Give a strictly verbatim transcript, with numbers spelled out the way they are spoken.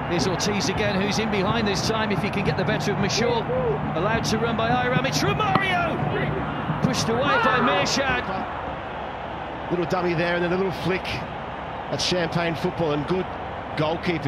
Here's Ortiz again, who's in behind this time if he can get the better of Michu. Allowed to run by Iram. It's Romario! Pushed away by Mirshad. Little dummy there and then a little flick. That's champagne football and good goalkeeping.